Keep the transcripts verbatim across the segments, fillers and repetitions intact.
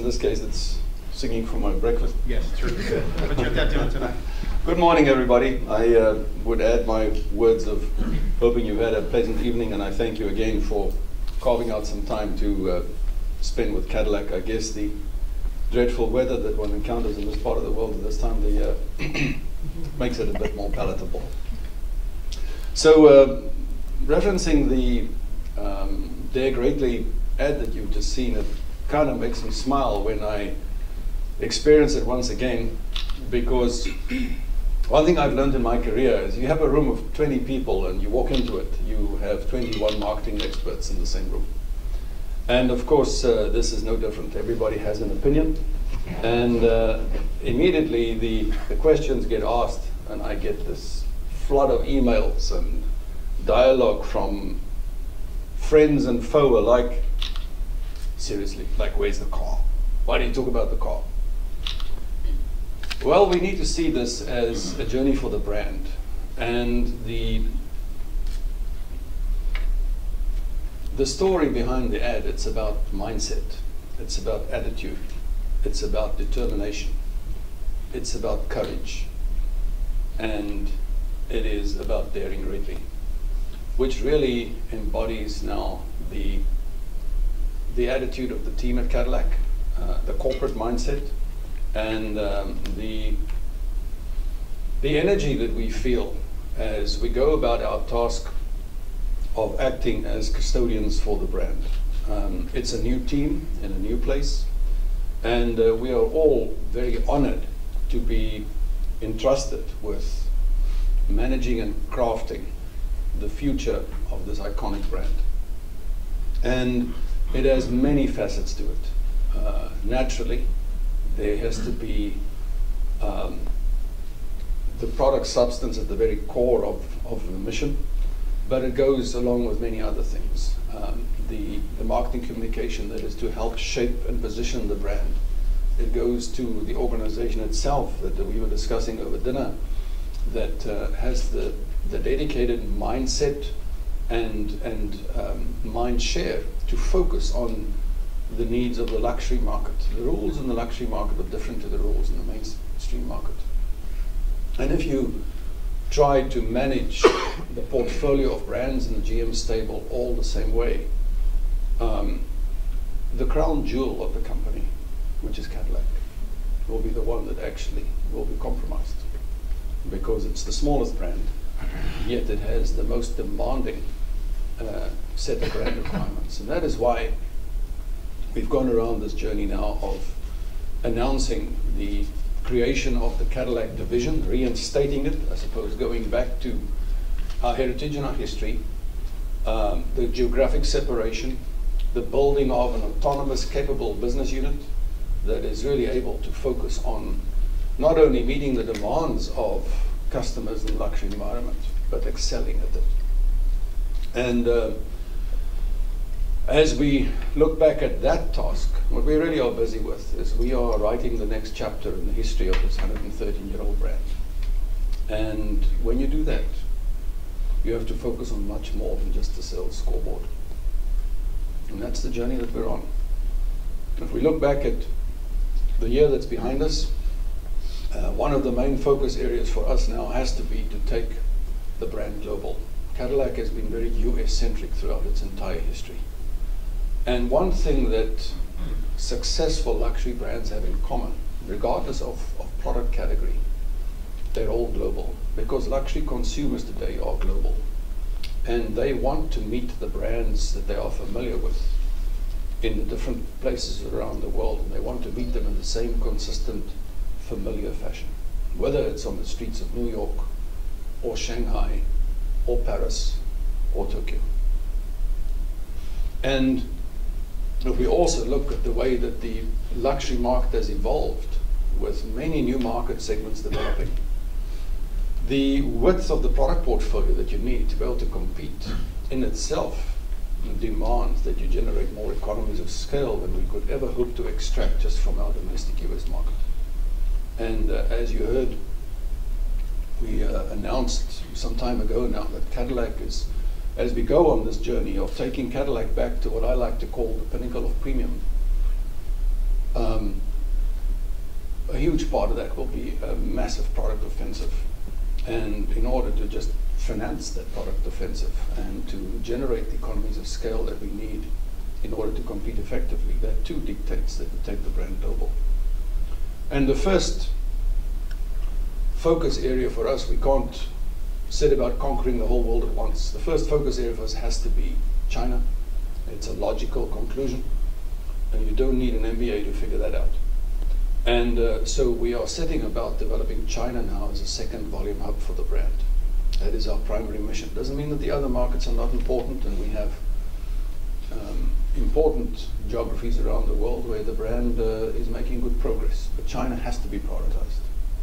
this case, it's singing for my breakfast. Yes, true. But you have that dinner tonight. Good morning, everybody. I uh, would add my words of hoping you've had a pleasant evening, and I thank you again for carving out some time to uh, spend with Cadillac. I guess the dreadful weather that one encounters in this part of the world at this time of the year makes it a bit more palatable. So, uh, referencing the um, Dare Greatly ad that you've just seen, it kind of makes me smile when I experience it once again, because one thing I've learned in my career is you have a room of twenty people and you walk into it, you have twenty-one marketing experts in the same room. And of course, uh, this is no different. Everybody has an opinion. And uh, immediately the, the questions get asked, and I get this flood of emails and dialogue from friends and foe alike. Seriously, like, where's the car? Why do you talk about the car? Well, we need to see this as a journey for the brand. And the The story behind the ad, it's about mindset, it's about attitude, it's about determination, it's about courage, and it is about daring greatly, which really embodies now the, the attitude of the team at Cadillac, uh, the corporate mindset, and um, the, the energy that we feel as we go about our task of acting as custodians for the brand. Um, it's a new team in a new place, and uh, we are all very honored to be entrusted with managing and crafting the future of this iconic brand. And it has many facets to it. Uh, naturally, there has to be um, the product substance at the very core of, of the mission, but it goes along with many other things. Um, the, the marketing communication that is to help shape and position the brand. It goes to the organization itself that we were discussing over dinner, that uh, has the, the dedicated mindset and, and um, mind share to focus on the needs of the luxury market. The rules in the luxury market are different to the rules in the mainstream market. And if you try to manage the portfolio of brands in the G M stable all the same way, um, the crown jewel of the company, which is Cadillac, will be the one that actually will be compromised, because it's the smallest brand, yet it has the most demanding uh, set of brand requirements. And that is why we've gone around this journey now of announcing the creation of the Cadillac division, reinstating it, I suppose, going back to our heritage and our history, um, the geographic separation, the building of an autonomous, capable business unit that is really able to focus on not only meeting the demands of customers in the luxury environment, but excelling at it. And uh, as we look back at that task, what we really are busy with is we are writing the next chapter in the history of this one hundred thirteen year old brand. And when you do that, you have to focus on much more than just the sales scoreboard. And that's the journey that we're on. If we look back at the year that's behind us, uh, one of the main focus areas for us now has to be to take the brand global. Cadillac has been very U S centric throughout its entire history. And one thing that successful luxury brands have in common, regardless of, of product category, they're all global, because luxury consumers today are global. And they want to meet the brands that they are familiar with in the different places around the world, and they want to meet them in the same consistent, familiar fashion, whether it's on the streets of New York, or Shanghai, or Paris, or Tokyo. And if we also look at the way that the luxury market has evolved, with many new market segments developing, the width of the product portfolio that you need to be able to compete in itself demands that you generate more economies of scale than we could ever hope to extract just from our domestic U S market. And uh, as you heard, we uh, announced some time ago now that Cadillac is, as we go on this journey of taking Cadillac back to what I like to call the pinnacle of premium, um, huge part of that will be a massive product offensive. And in order to just finance that product offensive and to generate the economies of scale that we need in order to compete effectively, that too dictates that we take the brand global. And the first focus area for us, we can't set about conquering the whole world at once. The first focus area for us has to be China. It's a logical conclusion, and you don't need an M B A to figure that out. And uh, so we are setting about developing China now as a second volume hub for the brand. That is our primary mission. Doesn't mean that the other markets are not important, and we have um, important geographies around the world where the brand uh, is making good progress. But China has to be prioritized.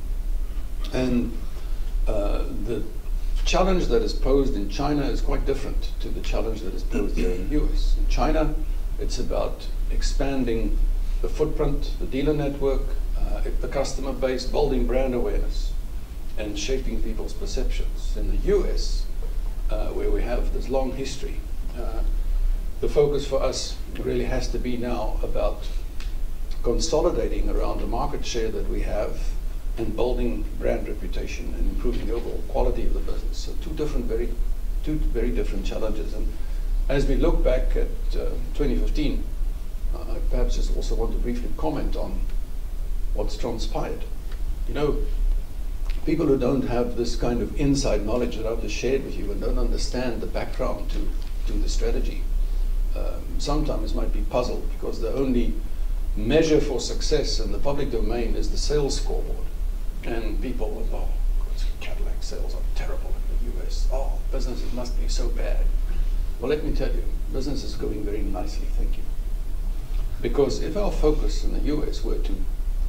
And uh, the challenge that is posed in China is quite different to the challenge that is posed here in the U S. In China, it's about expanding the footprint, the dealer network, uh, the customer base, building brand awareness, and shaping people's perceptions. In the U S, uh, where we have this long history, uh, the focus for us really has to be now about consolidating around the market share that we have and building brand reputation and improving the overall quality of the business. So two different, very, two very different challenges. And as we look back at uh, twenty fifteen, uh, I perhaps just also want to briefly comment on what's transpired. You know, people who don't have this kind of inside knowledge that I've just shared with you and don't understand the background to, to the strategy, um, sometimes might be puzzled because the only measure for success in the public domain is the sales scoreboard. And people will, oh, Cadillac sales are terrible in the U S. Oh, businesses must be so bad. Well, let me tell you, business is going very nicely, thank you. Because if our focus in the U S were to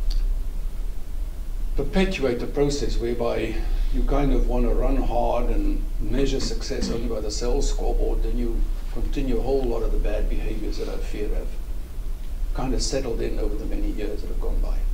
perpetuate a process whereby you kind of want to run hard and measure success only by the sales scoreboard, then you continue a whole lot of the bad behaviors that I fear have kind of settled in over the many years that have gone by.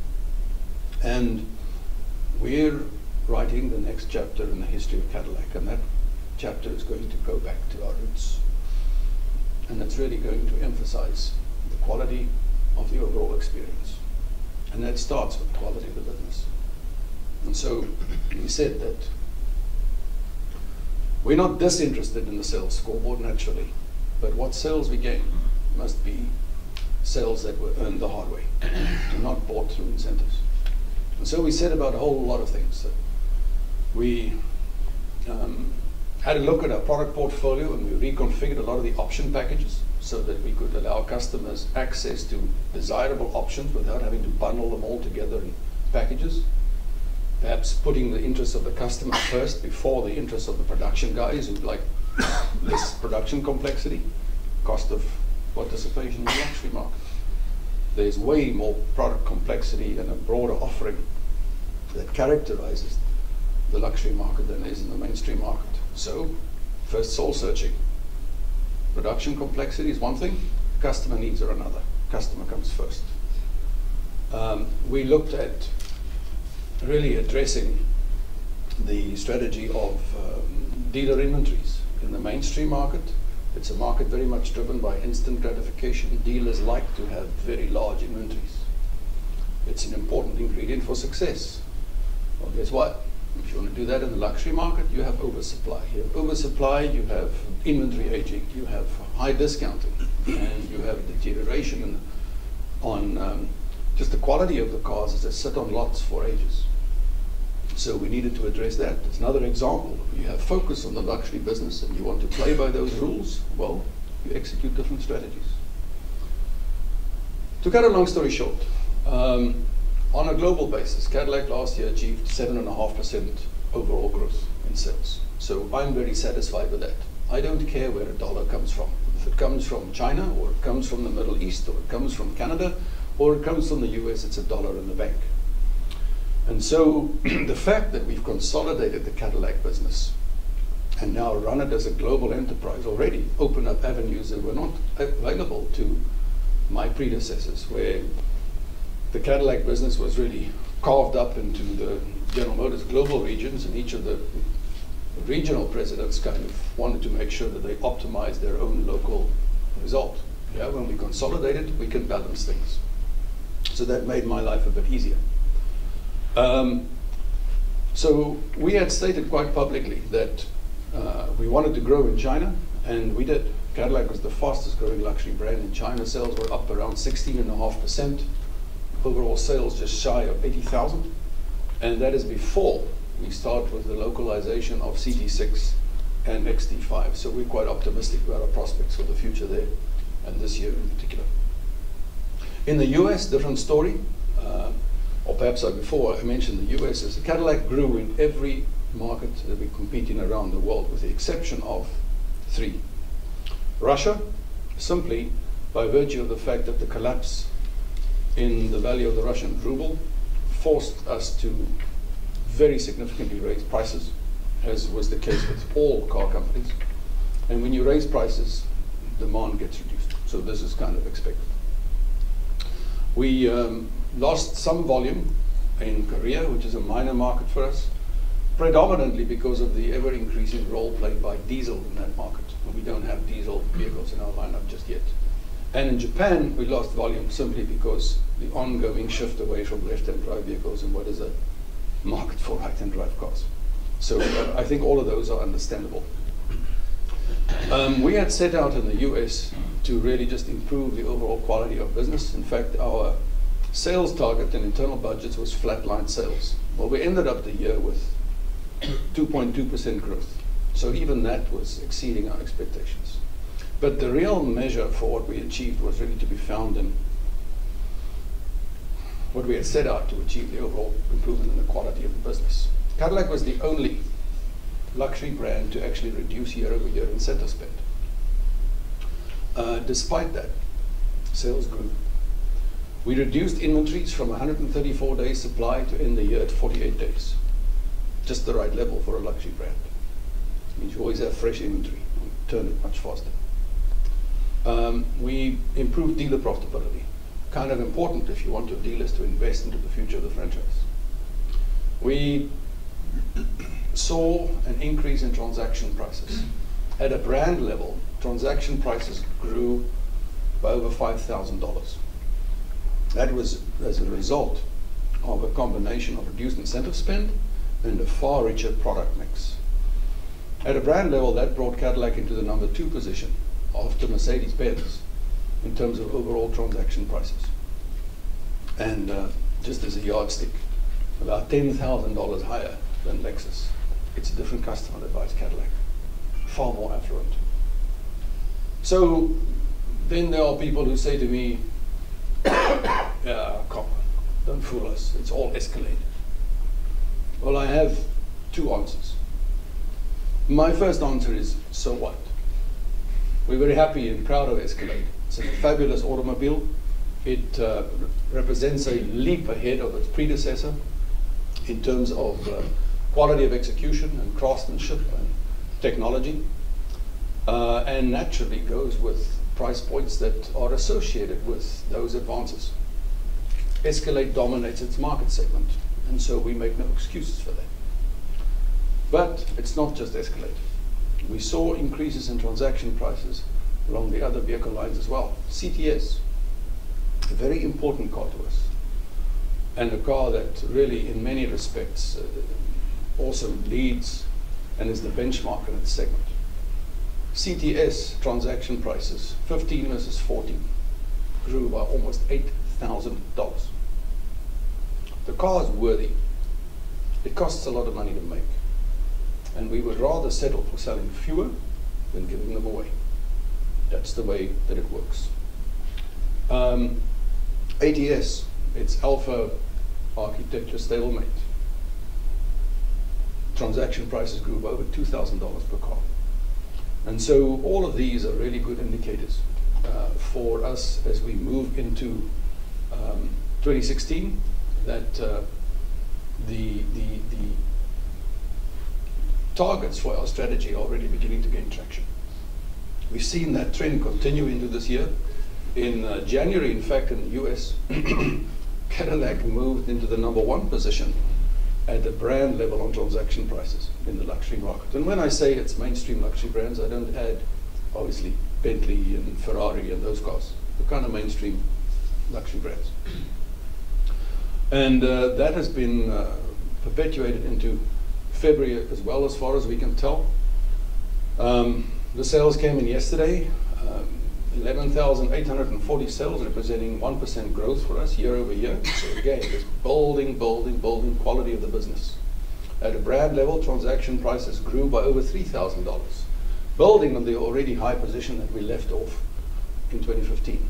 And we're writing the next chapter in the history of Cadillac, and that chapter is going to go back to our roots. And it's really going to emphasize the quality of the overall experience. And that starts with the quality of the business. And so we said that we're not disinterested in the sales scoreboard naturally, but what sales we gain must be sales that were earned the hard way and not bought through incentives. And so we said about a whole lot of things. We um, had a look at our product portfolio, and we reconfigured a lot of the option packages so that we could allow customers access to desirable options without having to bundle them all together in packages. Perhaps putting the interests of the customer first before the interests of the production guys who'd like less production complexity, cost of participation in the luxury market. There's way more product complexity and a broader offering that characterizes the luxury market than is in the mainstream market. So, first soul searching. Production complexity is one thing, customer needs are another. Customer comes first. Um, we looked at really addressing the strategy of um, dealer inventories in the mainstream market. It's a market very much driven by instant gratification. Dealers like to have very large inventories. It's an important ingredient for success. Well, guess what? If you want to do that in the luxury market, you have oversupply. You have oversupply, you have inventory aging, you have high discounting, and you have deterioration in, on um, just the quality of the cars as they sit on lots for ages. So we needed to address that. It's another example. If you have focus on the luxury business and you want to play by those rules, well, you execute different strategies. To cut a long story short, um, on a global basis, Cadillac last year achieved seven point five percent overall growth in sales. So I'm very satisfied with that. I don't care where a dollar comes from. If it comes from China, or it comes from the Middle East, or it comes from Canada, or it comes from the U S, it's a dollar in the bank. And so the fact that we've consolidated the Cadillac business and now run it as a global enterprise already opened up avenues that were not available to my predecessors, where the Cadillac business was really carved up into the General Motors global regions, and each of the regional presidents kind of wanted to make sure that they optimized their own local result. Yeah, when we consolidated, we can balance things. So that made my life a bit easier. Um, so we had stated quite publicly that uh, we wanted to grow in China, and we did. Cadillac was the fastest growing luxury brand in China. Sales were up around sixteen point five percent. Overall sales just shy of eighty thousand. And that is before we start with the localization of C T six and X T five. So we're quite optimistic about our prospects for the future there, and this year in particular. In the U S, different story. Uh, or perhaps uh, before I mentioned the U S, is the Cadillac grew in every market that we compete in around the world, with the exception of three. Russia, simply by virtue of the fact that the collapse in the value of the Russian ruble forced us to very significantly raise prices, as was the case with all car companies. And when you raise prices, demand gets reduced. So this is kind of expected. We um, lost some volume in Korea, which is a minor market for us, predominantly because of the ever-increasing role played by diesel in that market. We don't have diesel vehicles in our lineup just yet. And in Japan, we lost volume simply because the ongoing shift away from left-hand drive vehicles and what is a market for right-hand drive cars. So uh, I think all of those are understandable. Um, we had set out in the U S to really just improve the overall quality of business. In fact, our sales target in internal budgets was flatline sales. Well, we ended up the year with two point two percent growth. So even that was exceeding our expectations. But the real measure for what we achieved was really to be found in what we had set out to achieve, the overall improvement in the quality of the business. Cadillac was the only luxury brand to actually reduce year-over-year incentive spend. Uh, despite that, sales grew. We reduced inventories from one hundred thirty-four days supply to end the year at forty-eight days. Just the right level for a luxury brand. It means you always have fresh inventory and turn it much faster. Um, we improved dealer profitability. Kind of important if you want your dealers to invest into the future of the franchise. We saw an increase in transaction prices. At a brand level, transaction prices grew by over five thousand dollars. That was as a result of a combination of reduced incentive spend and a far richer product mix. At a brand level, that brought Cadillac into the number two position after Mercedes-Benz in terms of overall transaction prices. And uh, just as a yardstick, about ten thousand dollars higher than Lexus. It's a different customer that buys Cadillac, far more affluent. So then there are people who say to me, yeah, come on, don't fool us, it's all Escalade. Well, I have two answers. My first answer is, so what? We're very happy and proud of Escalade. It's a fabulous automobile. It uh, represents a leap ahead of its predecessor in terms of uh, quality of execution and craftsmanship and technology, uh, and naturally goes with price points that are associated with those advances. Escalade dominates its market segment, and so we make no excuses for that. But it's not just Escalade. We saw increases in transaction prices along the other vehicle lines as well. C T S, a very important car to us, and a car that really, in many respects, uh, also leads and is the benchmark in its segment. C T S transaction prices, fifteen versus fourteen, grew by almost eight thousand dollars. The car is worthy. It costs a lot of money to make. And we would rather settle for selling fewer than giving them away. That's the way that it works. Um, A T S, its alpha architecture stablemate. Transaction prices grew by over two thousand dollars per car. And so all of these are really good indicators uh, for us as we move into um, twenty sixteen, that uh, the, the, the targets for our strategy are already beginning to gain traction. We've seen that trend continue into this year. In uh, January, in fact, in the U S, Cadillac moved into the number one position at the brand level on transaction prices in the luxury market. And when I say it's mainstream luxury brands, I don't add, obviously, Bentley and Ferrari and those cars. The kind of mainstream luxury brands. And uh, that has been uh, perpetuated into February as well, as far as we can tell. Um, the sales came in yesterday, um, eleven thousand eight hundred forty sales, representing one percent growth for us year over year. So again, just building, building, building quality of the business. At a brand level, transaction prices grew by over three thousand dollars, building on the already high position that we left off in twenty fifteen.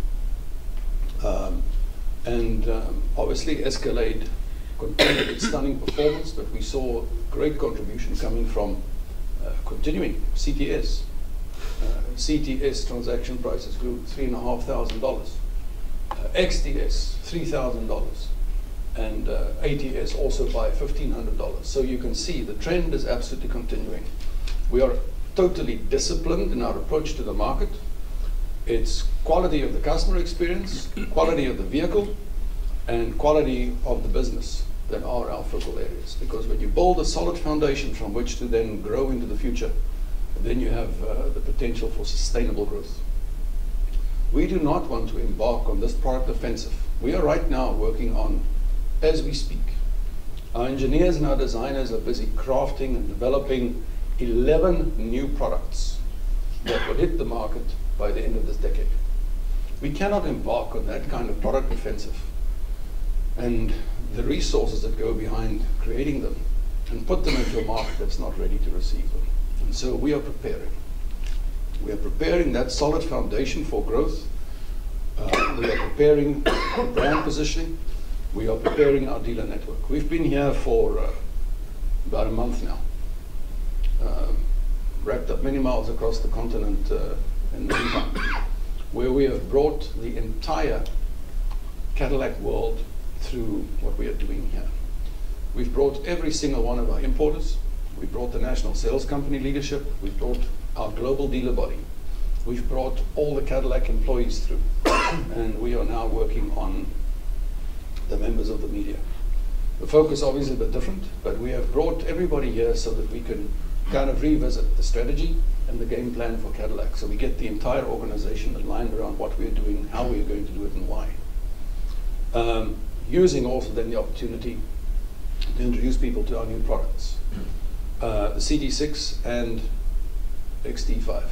Um, and um, obviously Escalade continued its stunning performance, but we saw great contribution coming from uh, continuing C T S. Uh, C T S transaction prices grew three and a half thousand dollars. Uh, X T S three thousand dollars, and uh, A T S also by fifteen hundred dollars. So you can see the trend is absolutely continuing. We are totally disciplined in our approach to the market. It's quality of the customer experience, quality of the vehicle, and quality of the business that are our focal areas. Because when you build a solid foundation from which to then grow into the future, then you have uh, the potential for sustainable growth. We do not want to embark on this product offensive. We are right now working on, as we speak, our engineers and our designers are busy crafting and developing eleven new products that will hit the market by the end of this decade. We cannot embark on that kind of product offensive and the resources that go behind creating them and put them into a market that's not ready to receive them. And so we are preparing. We are preparing that solid foundation for growth. Uh, we are preparing brand positioning. We are preparing our dealer network. We've been here for uh, about a month now. Uh, wrapped up many miles across the continent uh, in the meantime, where we have brought the entire Cadillac world through what we are doing here. We've brought every single one of our importers. We brought the national sales company leadership. We've brought our global dealer body. We've brought all the Cadillac employees through. And we are now working on the members of the media. The focus obviously is a bit different, but we have brought everybody here so that we can kind of revisit the strategy and the game plan for Cadillac. So we get the entire organization aligned around what we're doing, how we're going to do it, and why. Um, using also then the opportunity to introduce people to our new products. Uh, the C T six and X T five.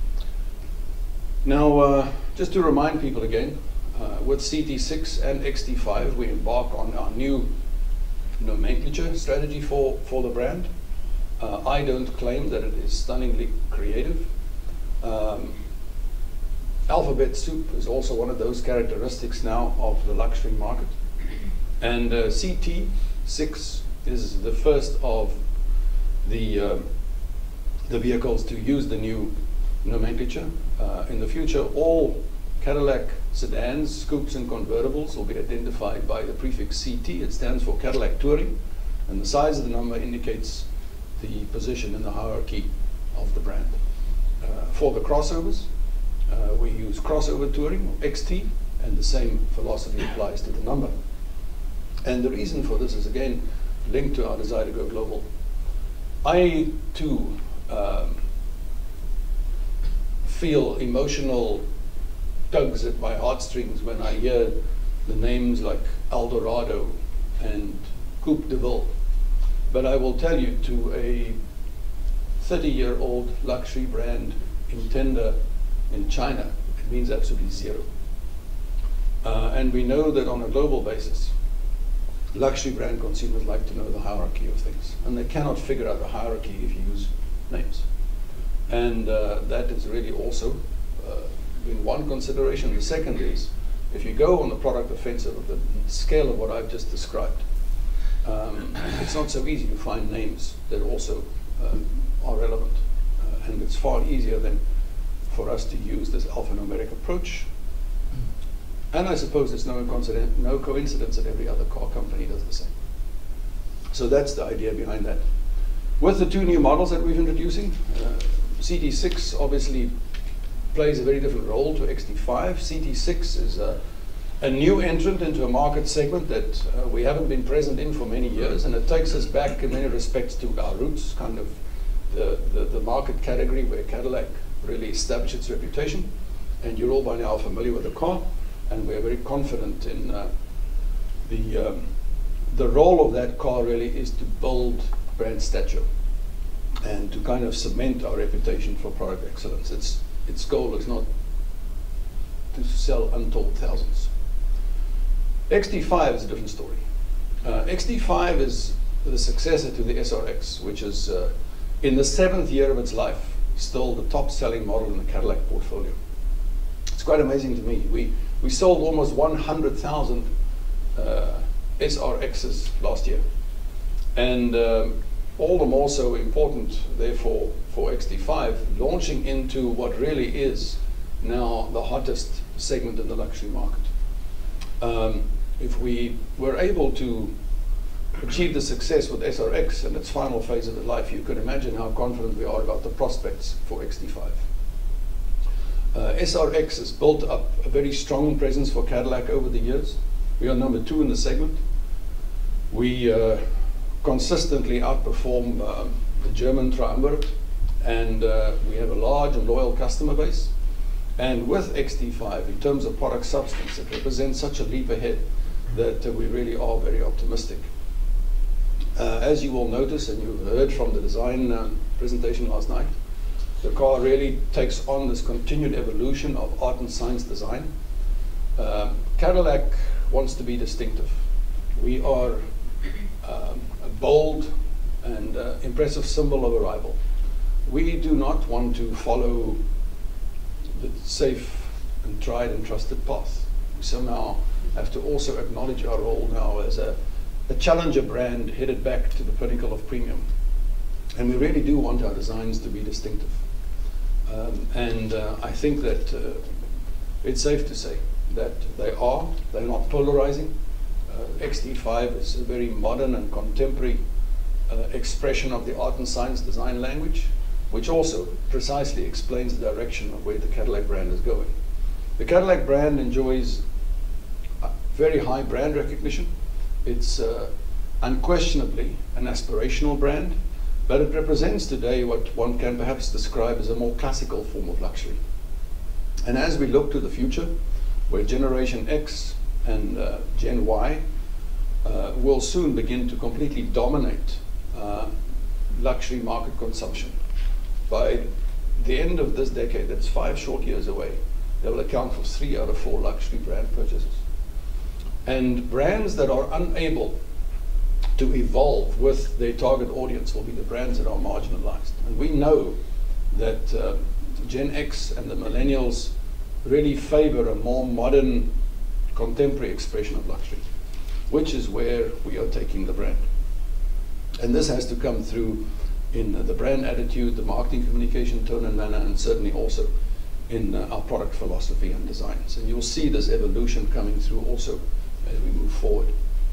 Now, uh, just to remind people again, uh, with C T six and X T five, we embark on our new nomenclature strategy for, for the brand. Uh, I don't claim that it is stunningly creative. Um, alphabet soup is also one of those characteristics now of the luxury market. And uh, C T six is the first of the, uh, the vehicles to use the new nomenclature. Uh, in the future, all Cadillac sedans, scoopes, and convertibles will be identified by the prefix C T. It stands for Cadillac Touring, and the size of the number indicates the position in the hierarchy of the brand. Uh, for the crossovers, uh, we use crossover touring, or X T, and the same philosophy applies to the number. And the reason for this is, again, linked to our desire to go global. I, too, um, feel emotional tugs at my heartstrings when I hear the names like Eldorado and Coupe de Ville. But I will tell you, to a thirty-year-old luxury brand in tender in China, it means absolutely zero. Uh, and we know that on a global basis, luxury brand consumers like to know the hierarchy of things. And they cannot figure out the hierarchy if you use names. And uh, that is really also uh, been one consideration. The second is, if you go on the product offensive of the scale of what I've just described, Um, it's not so easy to find names that also um, are relevant. Uh, and it's far easier than for us to use this alphanumeric approach. And I suppose it's no coincidence, no coincidence that every other car company does the same. So that's the idea behind that. With the two new models that we're introducing, uh, C T six obviously plays a very different role to X T five. C T six is a a new entrant into a market segment that uh, we haven't been present in for many years, and it takes us back in many respects to our roots, kind of the, the, the market category where Cadillac really established its reputation. And you're all by now familiar with the car, and we're very confident in uh, the, um, the role of that car really is to build brand stature and to kind of cement our reputation for product excellence. Its, its goal is not to sell untold thousands. X T five is a different story. Uh, X T five is the successor to the S R X, which is uh, in the seventh year of its life, still the top selling model in the Cadillac portfolio. It's quite amazing to me. We, we sold almost one hundred thousand uh, S R Xs last year. And um, all the more so important, therefore, for X T five, launching into what really is now the hottest segment in the luxury market. Um, if we were able to achieve the success with S R X in its final phase of its life, you can imagine how confident we are about the prospects for X T five. Uh, S R X has built up a very strong presence for Cadillac over the years. We are number two in the segment. We uh, consistently outperform uh, the German triumvirate, and uh, we have a large and loyal customer base. And with X T five, in terms of product substance, it represents such a leap ahead that uh, we really are very optimistic. Uh, as you will notice, and you've heard from the design uh, presentation last night, the car really takes on this continued evolution of art and science design. Uh, Cadillac wants to be distinctive. We are um, a bold and uh, impressive symbol of arrival. We do not want to follow the safe and tried and trusted path. We somehow have to also acknowledge our role now as a, a challenger brand headed back to the pinnacle of premium. And we really do want our designs to be distinctive. Um, and uh, I think that uh, it's safe to say that they are, they're not polarizing. Uh, X T five is a very modern and contemporary uh, expression of the art and science design language, which also precisely explains the direction of where the Cadillac brand is going. The Cadillac brand enjoys very high brand recognition. It's uh, unquestionably an aspirational brand, but it represents today what one can perhaps describe as a more classical form of luxury. And as we look to the future, where Generation X and uh, Gen Y uh, will soon begin to completely dominate uh, luxury market consumption. By the end of this decade, that's five short years away, they will account for three out of four luxury brand purchases. And brands that are unable to evolve with their target audience will be the brands that are marginalized. And we know that uh, Gen X and the millennials really favor a more modern, contemporary expression of luxury, which is where we are taking the brand. And this has to come through in uh, the brand attitude, the marketing communication tone and manner, and certainly also in uh, our product philosophy and designs. And you'll see this evolution coming through also as we move forward.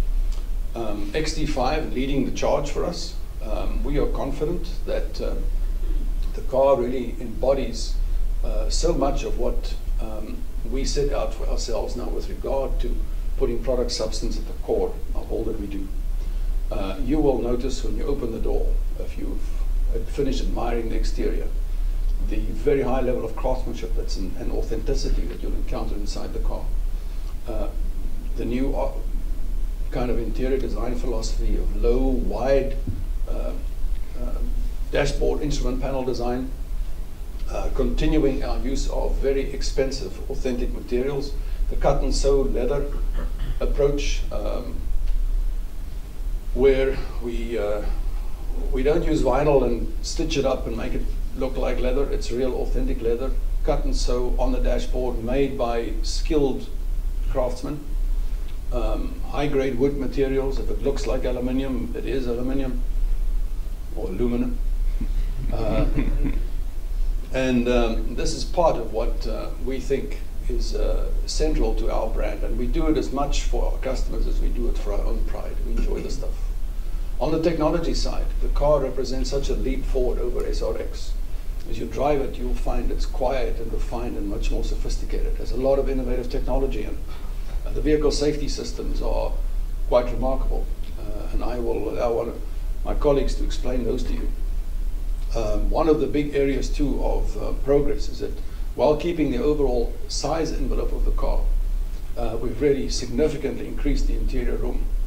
Um, X T five leading the charge for us. Um, we are confident that uh, the car really embodies uh, so much of what um, we set out for ourselves now with regard to putting product substance at the core of all that we do. Uh, you will notice when you open the door, if you've finished admiring the exterior, the very high level of craftsmanship that's in, and authenticity that you'll encounter inside the car. Uh, the new uh, kind of interior design philosophy of low, wide uh, uh, dashboard instrument panel design, uh, continuing our use of very expensive, authentic materials, the cut and sew leather approach, um, where we uh, we don't use vinyl and stitch it up and make it look like leather. It's real authentic leather, cut and sew on the dashboard, made by skilled craftsmen. Um, high-grade wood materials. If it looks like aluminium, it is aluminium or aluminum. Uh, and um, this is part of what uh, we think is uh, central to our brand, and we do it as much for our customers as we do it for our own pride. We enjoy the stuff. On the technology side, the car represents such a leap forward over S R X. As you drive it, you'll find it's quiet and refined and much more sophisticated. There's a lot of innovative technology, and uh, the vehicle safety systems are quite remarkable. Uh, and I will allow one of my colleagues to explain those to you. Um, one of the big areas too of uh, progress is that while keeping the overall size envelope of the car, uh, we've really significantly increased the interior room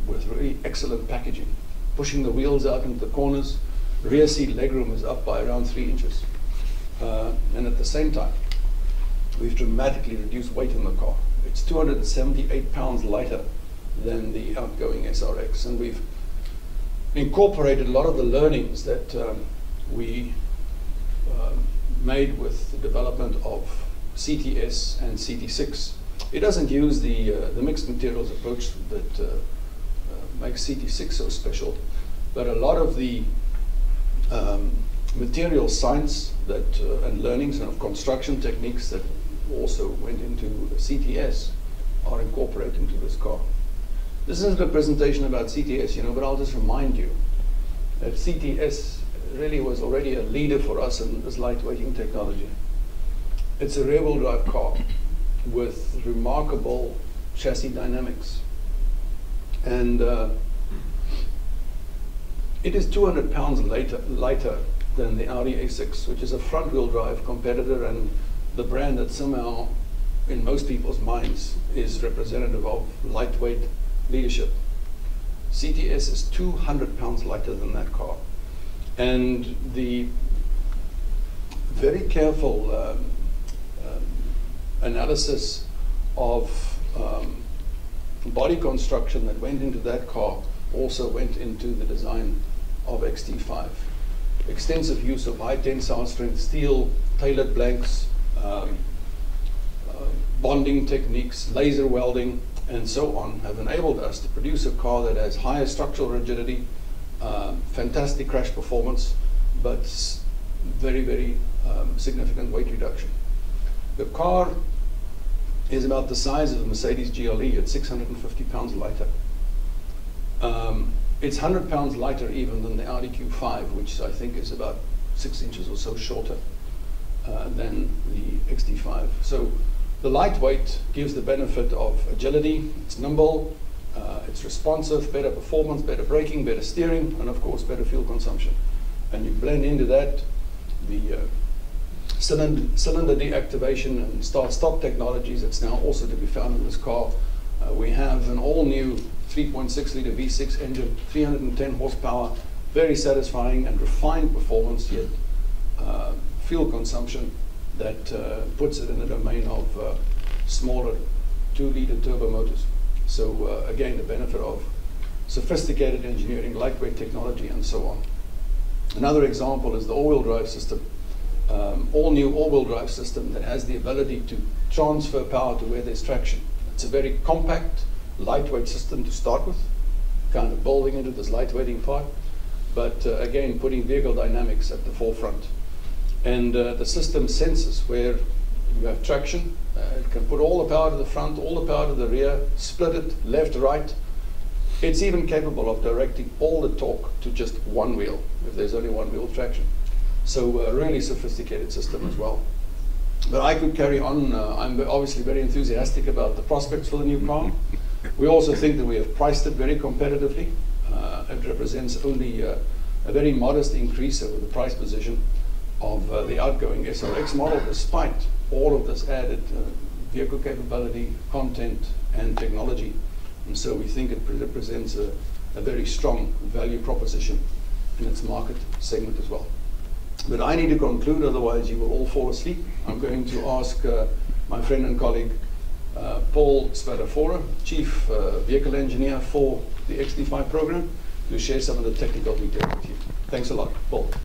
with really excellent packaging, pushing the wheels out into the corners. Rear seat legroom is up by around three inches. Uh, and at the same time, we've dramatically reduced weight in the car. It's two hundred seventy-eight pounds lighter than the outgoing S R X. And we've incorporated a lot of the learnings that um, we uh, made with the development of C T S and C T six. It doesn't use the, uh, the mixed materials approach that uh, uh, makes C T six so special, but a lot of the um, material science that, uh, and learnings and of construction techniques that also went into C T S are incorporated into this car. This isn't a presentation about C T S, you know, but I'll just remind you that C T S really was already a leader for us in this lightweighting technology. It's a rear-wheel drive car with remarkable chassis dynamics. And uh, it is two hundred pounds lighter, lighter than the Audi A six, which is a front-wheel drive competitor and the brand that somehow, in most people's minds, is representative of lightweight leadership. C T S is two hundred pounds lighter than that car. And the very careful um, um, analysis of um, body construction that went into that car also went into the design of X T five. Extensive use of high tensile strength steel, tailored blanks, um, uh, bonding techniques, laser welding, and so on have enabled us to produce a car that has higher structural rigidity, uh, fantastic crash performance, but very, very um, significant weight reduction. The car is about the size of the Mercedes G L E. It's six hundred fifty pounds lighter. Um, it's one hundred pounds lighter even than the Audi Q five, which I think is about six inches or so shorter uh, than the X T five. So the lightweight gives the benefit of agility, it's nimble, uh, it's responsive, better performance, better braking, better steering, and of course better fuel consumption. And you blend into that the uh, cylinder, cylinder deactivation and start-stop technologies that's now also to be found in this car. Uh, we have an all-new three point six liter V six engine, three hundred ten horsepower, very satisfying and refined performance, yet uh, fuel consumption that uh, puts it in the domain of uh, smaller two liter turbo motors. So uh, again, the benefit of sophisticated engineering, lightweight technology, and so on. Another example is the all-wheel drive system. Um, all-new all-wheel drive system that has the ability to transfer power to where there's traction. It's a very compact, lightweight system to start with, kind of building into this lightweighting part, but uh, again, putting vehicle dynamics at the forefront. And uh, the system senses where you have traction. Uh, it can put all the power to the front, all the power to the rear, split it left, right. It's even capable of directing all the torque to just one wheel, if there's only one wheel traction. So a really sophisticated system as well. But I could carry on. Uh, I'm obviously very enthusiastic about the prospects for the new car. We also think that we have priced it very competitively. Uh, it represents only uh, a very modest increase over the price position of uh, the outgoing S R X model, despite all of this added uh, vehicle capability, content, and technology. And so we think it represents a, a very strong value proposition in its market segment as well. But I need to conclude, otherwise you will all fall asleep. I'm going to ask uh, my friend and colleague, uh, Paul Spadafora, Chief uh, Vehicle Engineer for the X T five program, to share some of the technical details with you. Thanks a lot. Paul.